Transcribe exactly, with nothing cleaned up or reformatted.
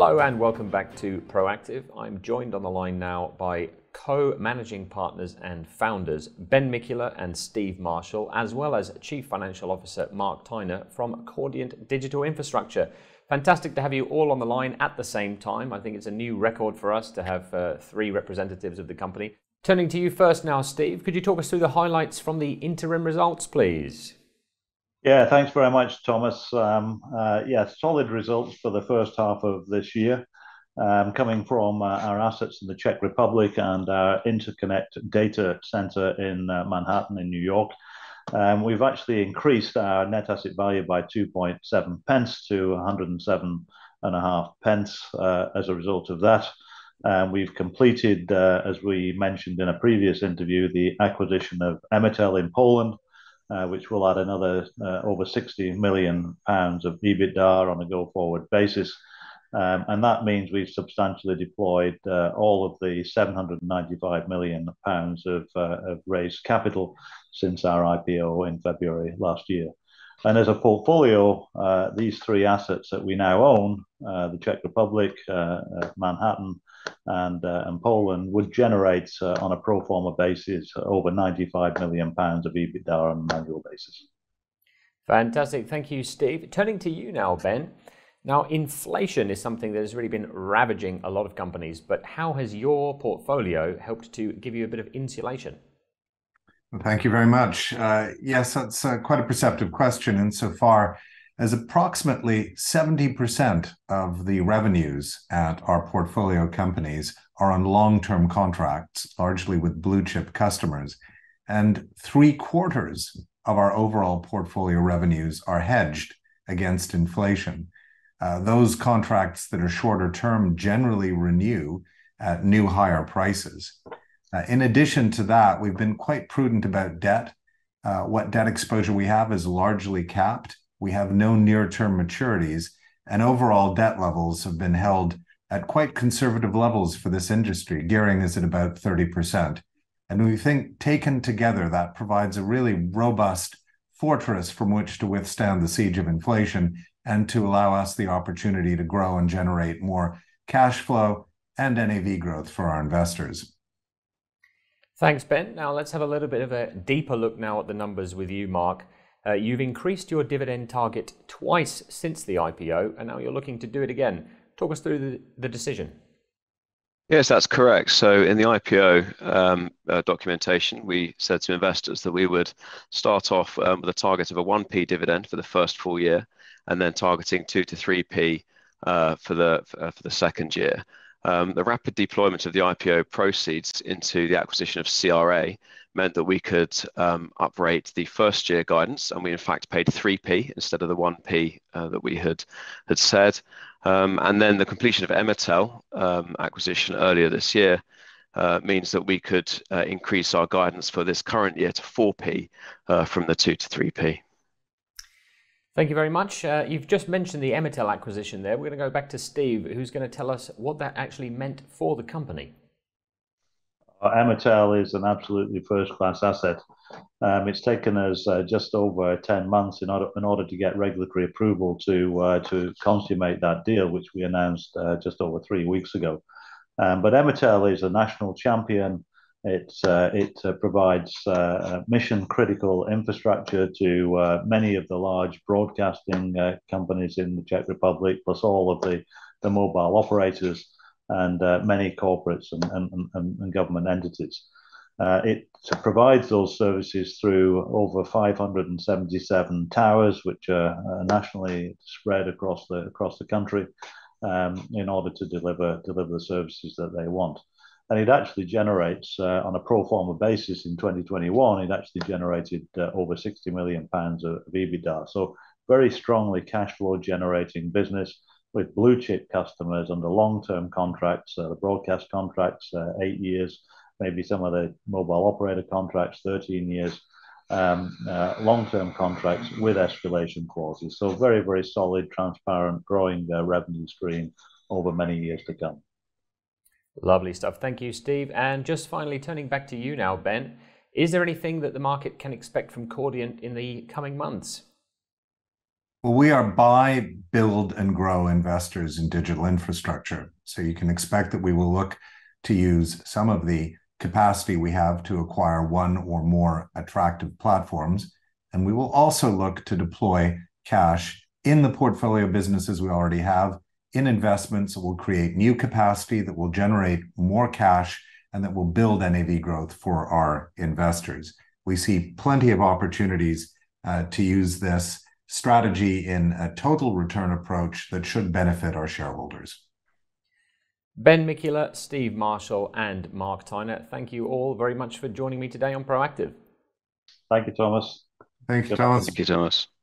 Hello and welcome back to Proactive. I'm joined on the line now by co-managing partners and founders Ben Mikula and Steve Marshall, as well as Chief Financial Officer Mark Tyner from Cordiant Digital Infrastructure. Fantastic to have you all on the line at the same time. I think it's a new record for us to have uh, three representatives of the company. Turning to you first now, Steve, could you talk us through the highlights from the interim results, please? Yeah, thanks very much, Thomas. Um, uh, yeah, solid results for the first half of this year, um, coming from uh, our assets in the Czech Republic and our interconnect data center in uh, Manhattan in New York. Um, we've actually increased our net asset value by two point seven pence to one hundred seven and a half pence uh, as a result of that. Um, we've completed, uh, as we mentioned in a previous interview, the acquisition of Emitel in Poland, Uh, which will add another uh, over sixty million pounds of EBITDA on a go-forward basis. Um, and that means we've substantially deployed uh, all of the seven hundred ninety-five million pounds of, uh, of raised capital since our I P O in February last year. And as a portfolio, uh, these three assets that we now own, uh, the Czech Republic, uh, uh, Manhattan, and, uh, and Poland, would generate uh, on a pro forma basis over ninety-five million pounds of EBITDA on an annual basis. Fantastic. Thank you, Steve. Turning to you now, Ben. Now, inflation is something that has really been ravaging a lot of companies, but how has your portfolio helped to give you a bit of insulation? Thank you very much. Uh, yes, that's uh, quite a perceptive question insofar as approximately seventy percent of the revenues at our portfolio companies are on long-term contracts, largely with blue chip customers, and three quarters of our overall portfolio revenues are hedged against inflation. Uh, those contracts that are shorter term generally renew at new higher prices. Uh, in addition to that, we've been quite prudent about debt. Uh, what debt exposure we have is largely capped. We have no near-term maturities, and overall debt levels have been held at quite conservative levels for this industry. Gearing is at about thirty percent. And we think taken together, that provides a really robust fortress from which to withstand the siege of inflation and to allow us the opportunity to grow and generate more cash flow and N A V growth for our investors. Thanks, Ben. Now let's have a little bit of a deeper look now at the numbers with you, Mark. Uh, you've increased your dividend target twice since the I P O, and now you're looking to do it again. Talk us through the, the decision. Yes, that's correct. So in the I P O um, uh, documentation, we said to investors that we would start off um, with a target of a one p dividend for the first full year, and then targeting two to three p uh, for the uh, for the second year. Um, the rapid deployment of the I P O proceeds into the acquisition of C R A meant that we could um, uprate the first year guidance, and we in fact paid three p instead of the one p uh, that we had had said. Um, and then the completion of Emitel um, acquisition earlier this year uh, means that we could uh, increase our guidance for this current year to four p uh, from the two to three p. Thank you very much. Uh, you've just mentioned the Emitel acquisition there. We're going to go back to Steve, who's going to tell us what that actually meant for the company. Uh, Emitel is an absolutely first-class asset. Um, it's taken us uh, just over ten months in order in order to get regulatory approval to uh, to consummate that deal, which we announced uh, just over three weeks ago. Um, but Emitel is a national champion. It uh, it uh, provides uh, mission-critical infrastructure to uh, many of the large broadcasting uh, companies in the Czech Republic, plus all of the the mobile operators and uh, many corporates and, and, and, and government entities. Uh, it provides those services through over five hundred seventy-seven towers, which are uh, nationally spread across the across the country, um, in order to deliver deliver the services that they want. And it actually generates, uh, on a pro forma basis in twenty twenty-one, it actually generated uh, over sixty million pounds of, of EBITDA. So very strongly cash flow generating business with blue chip customers under long-term contracts, uh, the broadcast contracts, uh, eight years, maybe some of the mobile operator contracts, thirteen years, um, uh, long-term contracts with escalation clauses. So very, very solid, transparent, growing uh, revenue stream over many years to come. Lovely stuff. Thank you, Steve. And just finally, turning back to you now, Ben, is there anything that the market can expect from Cordiant in the coming months? Well, we are buy, build, and grow investors in digital infrastructure. So you can expect that we will look to use some of the capacity we have to acquire one or more attractive platforms. And we will also look to deploy cash in the portfolio businesses we already have, in investments that will create new capacity, that will generate more cash, and that will build N A V growth for our investors. We see plenty of opportunities uh, to use this strategy in a total return approach that should benefit our shareholders. Ben Mikula, Steve Marshall, and Mark Tyner, thank you all very much for joining me today on Proactive. Thank you, Thomas. Thank you, Good Thomas. Thank you, Thomas.